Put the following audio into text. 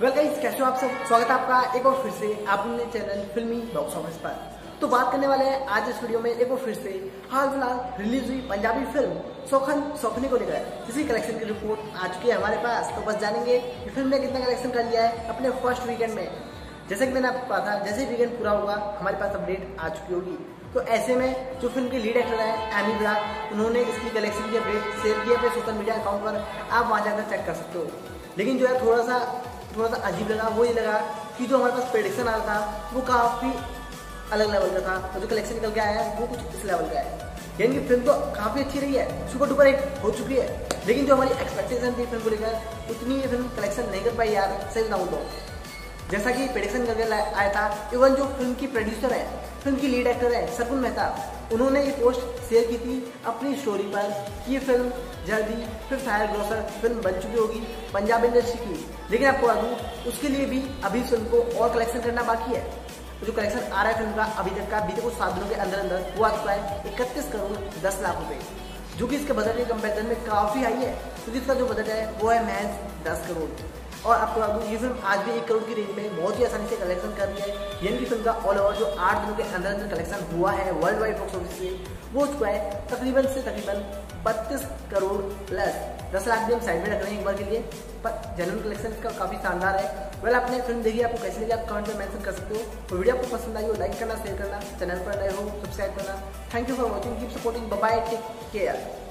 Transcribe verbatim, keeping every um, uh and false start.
Well guys, कैसे हो आप सब। स्वागत है आपका एक बार फिर से अपने चैनल फिल्मी बॉक्स ऑफिस पर। तो बात करने वाले हैं आज इस वीडियो में एक बार फिर से हाल फिलहाल रिलीज हुई पंजाबी फिल्म सौखन सौखनी को लेकर जिसकी कलेक्शन की रिपोर्ट आ चुकी है हमारे पास। तो बस जानेंगे कि फिल्म ने कितना कलेक्शन कर लिया है अपने फर्स्ट वीकेंड में। जैसे कि मैंने आपको कहा था, जैसे वीकेंड पूरा होगा हमारे पास अपडेट आ चुकी होगी। तो ऐसे में जो फिल्म की लीड एक्टर है एमी ब्राक, उन्होंने इसकी कलेक्शन की अपडेट शेयर की अपने सोशल मीडिया अकाउंट पर। आप वहाँ जाकर चेक कर सकते हो। लेकिन जो है थोड़ा सा थोड़ा सा अजीब लगा, वो ये लगा कि जो हमारे पास प्रेडिक्शन आ रहा था वो काफ़ी अलग लेवल का था और जो कलेक्शन निकल के आया है वो कुछ इस लेवल का है। यानी कि फिल्म तो काफ़ी अच्छी रही है, सुपर डुपर हिट हो चुकी है, लेकिन जो हमारी एक्सपेक्टेशन थी फिल्म को लेकर उतनी ये फिल्म कलेक्शन नहीं कर पाई यार, सही बताऊँ तो। जैसा कि प्रेडिक्शन करके आया था, इवन जो फिल्म की प्रोड्यूसर है, फिल्म की लीड एक्टर है सरगुन मेहता, उन्होंने ये पोस्ट शेयर की थी अपनी स्टोरी पर कि ये फिल्म जल्दी फिर फायर ग्रोसर फिल्म बन चुकी होगी पंजाब इंडस्ट्री की। लेकिन आपको बता दूँ उसके लिए भी अभी फिल्म को और कलेक्शन करना बाकी है। तो जो कलेक्शन आ रहा है फिल्म का अभी तक का बीते कुछ सात दिनों के अंदर अंदर वो आ चुका है इकतीस करोड़ दस लाख रुपए, जो कि इसके बजट के कंपेरिजन में काफ़ी हाई है, क्योंकि इसका जो बजट है वो है महज दस करोड़। और आपको बता दूँ ये फिल्म आज भी एक करोड़ की रेंज में बहुत ही आसानी से कलेक्शन कर रही है। यानी कि फिल्म का ऑल ओवर जो आठ दिनों के अंदर अंदर कलेक्शन हुआ है वर्ल्ड वाइड बॉक्स ऑफिस से वो हो चुका है तकरीबन से तकरीबन बत्तीस करोड़ प्लस। दस लाख भी हम साइड में रख रहे हैं एक बार के लिए, पर जेन्युइन कलेक्शन इसका काफ़ी शानदार है। वेल आपने फिल्म देखी, आपको कैसी लगी आप कमेंट में मेंशन कर सकते हो। तो वीडियो आपको पसंद आई हो लाइक करना, शेयर करना, चैनल पर नए हो सब्सक्राइब करना। Thank you for watching, keep supporting, bye bye, take care.